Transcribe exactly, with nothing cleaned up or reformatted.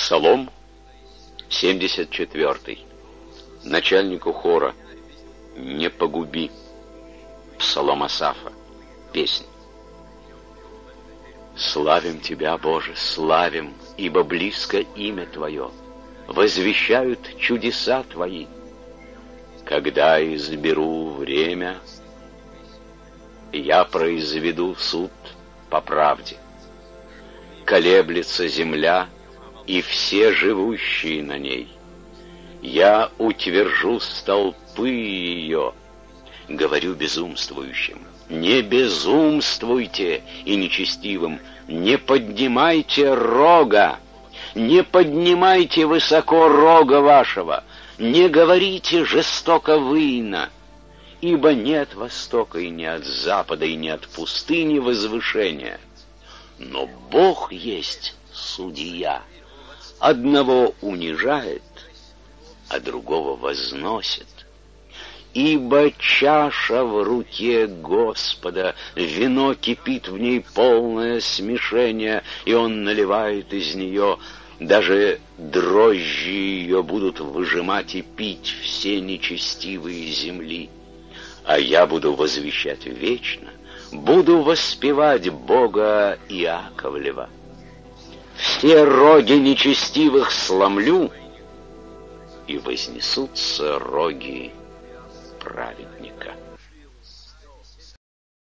Псалом семьдесят четвёртый. Начальнику хора: «Не погуби». Псалом Асафа. Песнь. Славим Тебя, Боже, славим, ибо близко имя Твое. Возвещают чудеса Твои. Когда изберу время, я произведу суд по правде. Колеблется земля и все живущие на ней. Я утвержу столпы ее. Говорю безумствующим: не безумствуйте, и нечестивым: не поднимайте рога, не поднимайте высоко рога вашего, не говорите жестоко выйно, ибо нет востока и не от запада, и не от пустыни возвышения. Но Бог есть судья, одного унижает, а другого возносит. Ибо чаша в руке Господа, вино кипит в ней полное смешение, и Он наливает из нее, даже дрожжи ее будут выжимать и пить все нечестивые земли. А я буду возвещать вечно, буду воспевать Бога Иаковлева. Все роги нечестивых сломлю, и вознесутся роги праведника.